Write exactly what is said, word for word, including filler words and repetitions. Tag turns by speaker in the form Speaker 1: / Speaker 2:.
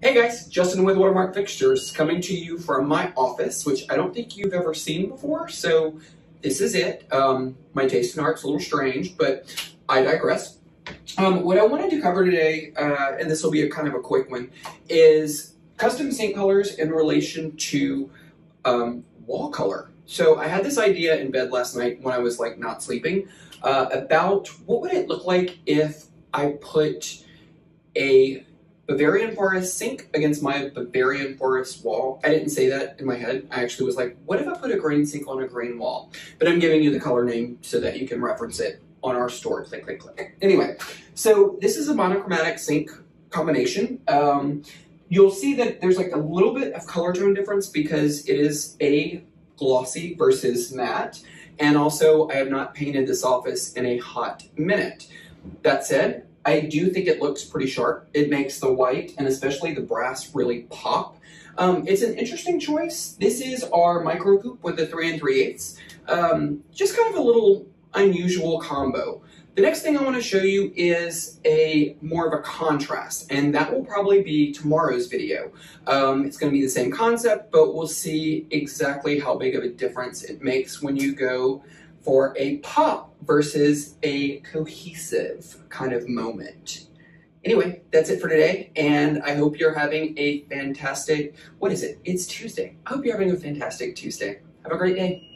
Speaker 1: Hey guys, Justin with Watermark Fixtures coming to you from my office, which I don't think you've ever seen before, so this is it. Um, my taste in art's a little strange, but I digress. Um, what I wanted to cover today, uh, and this will be a kind of a quick one, is custom sink colors in relation to um, wall color. So I had this idea in bed last night when I was like not sleeping uh, about what would it look like if I put a Bavarian Forest sink against my Bavarian Forest wall. I didn't say that in my head. I actually was like, what if I put a grain sink on a grain wall? But I'm giving you the color name so that you can reference it on our store. Click, click, click. Anyway, so this is a monochromatic sink combination. Um, you'll see that there's like a little bit of color tone difference because it is a glossy versus matte. And also, I have not painted this office in a hot minute. That said, I do think it looks pretty sharp. It makes the white and especially the brass really pop. Um, it's an interesting choice. This is our micro coupe with the three and three eighths. Um, just kind of a little unusual combo. The next thing I want to show you is a more of a contrast, and that will probably be tomorrow's video. Um, it's going to be the same concept, but we'll see exactly how big of a difference it makes when you go for a pop versus a cohesive kind of moment. Anyway, that's it for today, and I hope you're having a fantastic, what is it? It's Tuesday. I hope you're having a fantastic Tuesday. Have a great day.